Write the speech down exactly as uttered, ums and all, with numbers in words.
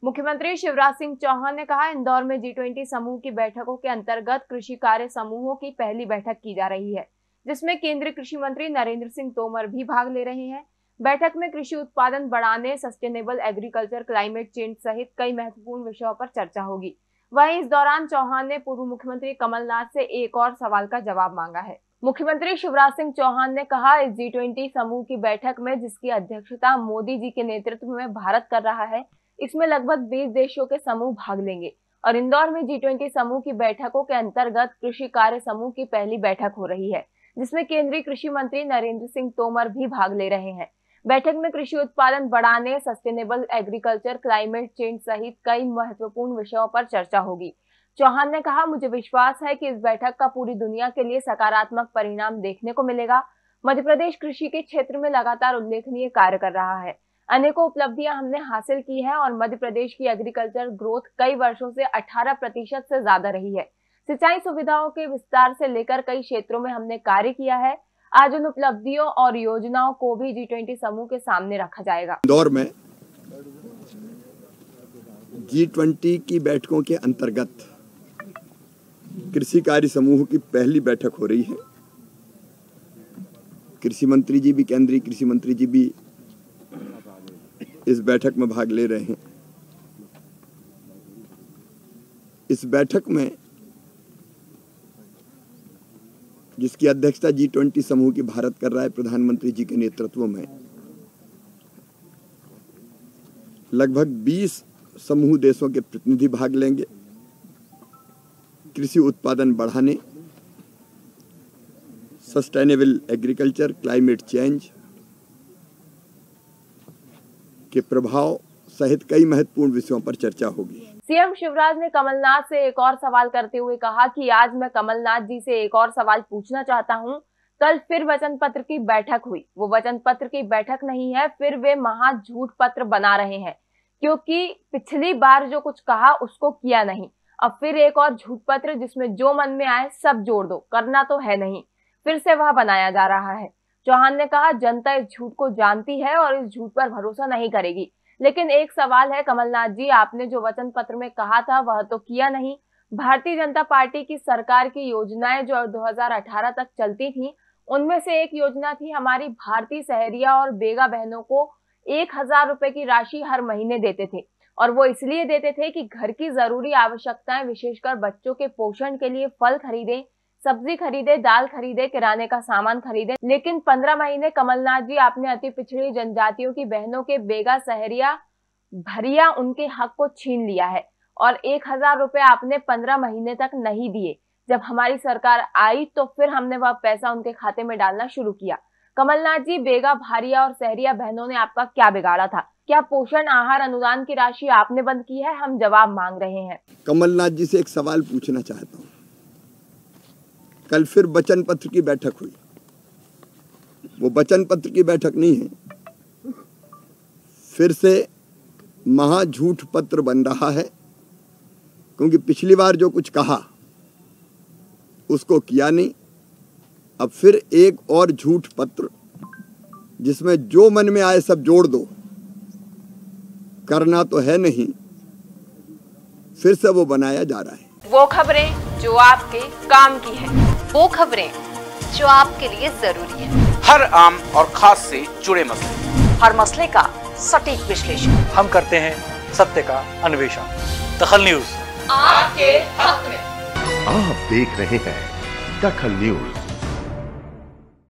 मुख्यमंत्री शिवराज सिंह चौहान ने कहा, इंदौर में जी ट्वेंटी समूह की बैठकों के अंतर्गत कृषि कार्य समूहों की पहली बैठक की जा रही है, जिसमें केंद्रीय कृषि मंत्री नरेंद्र सिंह तोमर भी भाग ले रहे हैं। बैठक में कृषि उत्पादन बढ़ाने, सस्टेनेबल एग्रीकल्चर, क्लाइमेट चेंज सहित कई महत्वपूर्ण विषयों पर चर्चा होगी। वहीं इस दौरान चौहान ने पूर्व मुख्यमंत्री कमलनाथ से एक और सवाल का जवाब मांगा है। मुख्यमंत्री शिवराज सिंह चौहान ने कहा, इस जी ट्वेंटी समूह की बैठक में, जिसकी अध्यक्षता मोदी जी के नेतृत्व में भारत कर रहा है, इसमें लगभग बीस देशों के समूह भाग लेंगे और इंदौर में जी ट्वेंटी समूह की बैठकों के अंतर्गत कृषि कार्य समूह की पहली बैठक हो रही है, जिसमें केंद्रीय कृषि मंत्री नरेंद्र सिंह तोमर भी भाग ले रहे हैं। बैठक में कृषि उत्पादन बढ़ाने, सस्टेनेबल एग्रीकल्चर, क्लाइमेट चेंज सहित कई महत्वपूर्ण विषयों पर चर्चा होगी। चौहान ने कहा, मुझे विश्वास है कि इस बैठक का पूरी दुनिया के लिए सकारात्मक परिणाम देखने को मिलेगा। मध्य प्रदेश कृषि के क्षेत्र में लगातार उल्लेखनीय कार्य कर रहा है। अनेकों उपलब्धियां हमने हासिल की है और मध्य प्रदेश की एग्रीकल्चर ग्रोथ कई वर्षों से अठारह प्रतिशत से ज्यादा रही है। सिंचाई सुविधाओं के विस्तार से लेकर कई क्षेत्रों में हमने कार्य किया है। आज उन उपलब्धियों और योजनाओं को भी जी ट्वेंटी समूह के सामने रखा जाएगा। इंदौर में जी ट्वेंटी की बैठकों के अंतर्गत कृषि कार्य समूह की पहली बैठक हो रही है। कृषि मंत्री जी भी, केंद्रीय कृषि मंत्री जी भी इस बैठक में भाग ले रहे हैं। इस बैठक में, जिसकी अध्यक्षता जी ट्वेंटी समूह की भारत कर रहा है प्रधानमंत्री जी के नेतृत्व में, लगभग बीस समूह देशों के प्रतिनिधि भाग लेंगे। कृषि उत्पादन बढ़ाने, सस्टेनेबल एग्रीकल्चर, क्लाइमेट चेंज के प्रभाव सहित कई महत्वपूर्ण विषयों पर चर्चा होगी। सीएम शिवराज ने कमलनाथ से एक और सवाल करते हुए कहा कि आज मैं कमलनाथ जी से एक और सवाल पूछना चाहता हूं। कल फिर वचन पत्र की बैठक हुई, वो वचन पत्र की बैठक नहीं है, फिर वे महा झूठ पत्र बना रहे हैं, क्योंकि पिछली बार जो कुछ कहा उसको किया नहीं। अब फिर एक और झूठ पत्र जिसमें जो मन में आए सब जोड़ दो, करना तो है नहीं, फिर से वह बनाया जा रहा है। चौहान ने कहा, जनता इस झूठ को जानती है और इस झूठ पर भरोसा नहीं करेगी। लेकिन एक सवाल है, कमलनाथ जी, आपने जो वचन पत्र में कहा था वह तो किया नहीं। भारतीय जनता पार्टी की सरकार की योजनाएं जो दो हज़ार अठारह तक चलती थी, उनमें से एक योजना थी हमारी भारतीय सहरिया और बेगा बहनों को एक हजार रुपए की राशि हर महीने देते थे, और वो इसलिए देते थे कि घर की जरूरी आवश्यकताएं, विशेषकर बच्चों के पोषण के लिए फल खरीदे, सब्जी खरीदे, दाल खरीदे, किराने का सामान खरीदे। लेकिन पंद्रह महीने कमलनाथ जी, आपने अति पिछड़ी जनजातियों की बहनों के बेगा, सहरिया, भरिया, उनके हक को छीन लिया है और एक हजार रुपए आपने पंद्रह महीने तक नहीं दिए। जब हमारी सरकार आई तो फिर हमने वह पैसा उनके खाते में डालना शुरू किया। कमलनाथ जी, बेगा, भारिया और सहरिया बहनों ने आपका क्या बिगाड़ा था? क्या पोषण आहार अनुदान की राशि आपने बंद की है? हम जवाब मांग रहे हैं। कमलनाथ जी से एक सवाल पूछना चाहता हूँ। कल फिर वचन पत्र की बैठक हुई, वो वचन पत्र की बैठक नहीं है, फिर से महा झूठ पत्र बन रहा है, क्योंकि पिछली बार जो कुछ कहा उसको किया नहीं। अब फिर एक और झूठ पत्र जिसमें जो मन में आए सब जोड़ दो, करना तो है नहीं, फिर से वो बनाया जा रहा है। वो खबरें जो आपके काम की है, वो खबरें जो आपके लिए जरूरी है, हर आम और खास से जुड़े मसले, हर मसले का सटीक विश्लेषण हम करते हैं, सत्य का अन्वेषण। दखल न्यूज आपके हक में। आप देख रहे हैं दखल न्यूज।